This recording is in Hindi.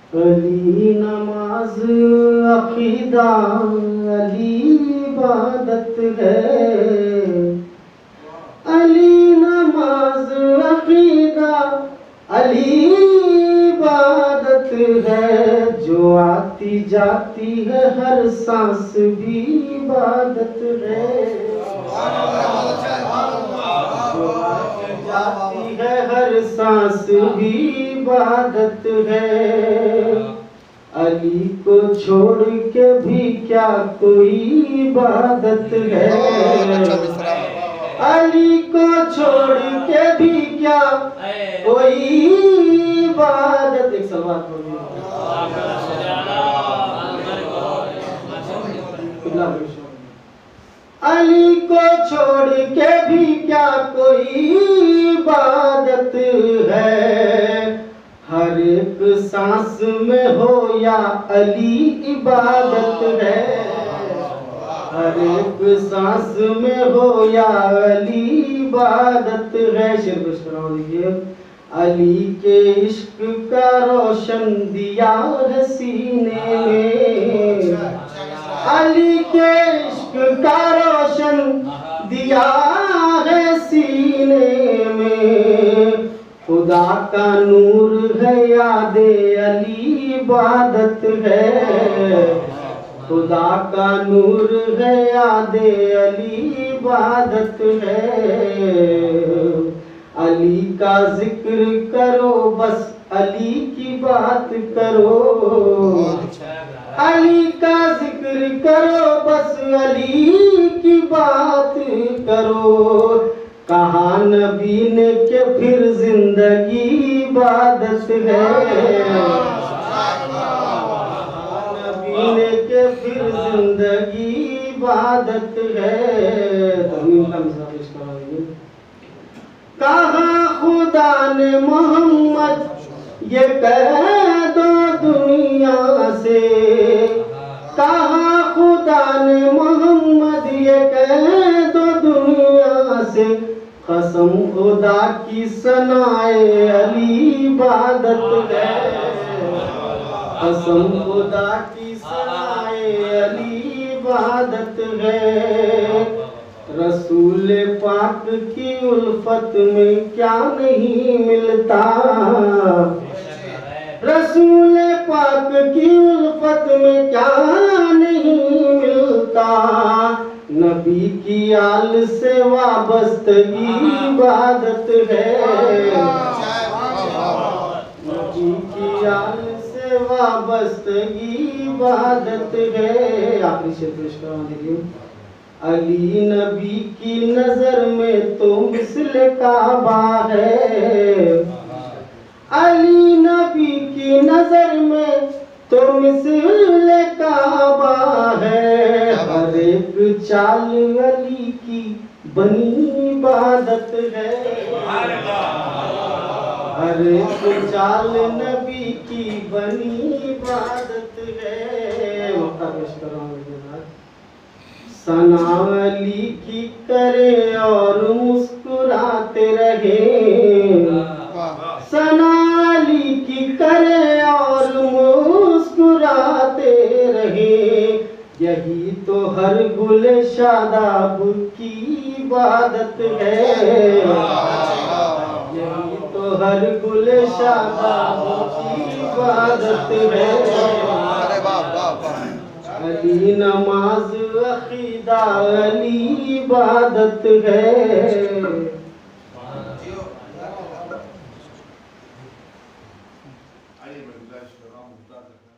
अली नमाज अकीदा अली इबादत है। अली नमाज अकीदा अली इबादत है। जो आती जाती है हर सांस भी इबादत है। जो आती जाती है हर सांस भी इबादत है। अली को छोड़ के भी क्या कोई इबादत है। अली को छोड़ के भी क्या कोई इबादत। एक सलवात बोलिए। अली को छोड़ के भी क्या कोई इबादत है। हर एक सांस में हो या अली इबादत है। हर एक सांस में हो या अली इबादत है। शेर पेश कराओ लीजिए। अली के इश्क का रोशन दिया है सीने में। अली के इश्क का रोशन दिया है सीने में। खुदा का नूर है यादे अली इबादत है। खुदा का नूर है यादे अली इबादत है। अली का जिक्र करो बस अली की बात करो। अली का जिक्र करो बस अली की बात करो। कहा नबी ने के फिर जिंदगी इबादत है। नबी ने के फिर जिंदगी इबादत है। कहा खुदा ने मोहम्मद ये कह दो दुनिया से। कहा खुदा ने मोहम्मद ये कह दो दुनिया से। कसम खुदा की सनाए अली इबादत है। कसम खुदा की सनाए अली इबादत है। रसूल पाक की उल्फत में क्या नहीं मिलता। रसूल पाक की उल्फत में क्या नहीं मिलता। नबी की आल से वाबस्तगी इबादत है। नबी की आल से वाबस्तगी इबादत है। आखिरी शेर पेश करवा दीजिए। अली नबी की नजर में तो मिस्ल काबा है। अली नबी की नजर में तो मिस्ल काबा है। हर एक चाल अली की बनी इबादत है। हर एक चाल नबी की बनी इबादत है। मौका पेश कराऊंगा। सना अली की करे और मुस्कुराते रहे। सना अली की करे और मुस्कुराते रहे। यही तो हर गुल शादाब की इबादत है। यही तो हर गुल शादाब की इबादत है। अली नमाज अकीदा अली इबादत है।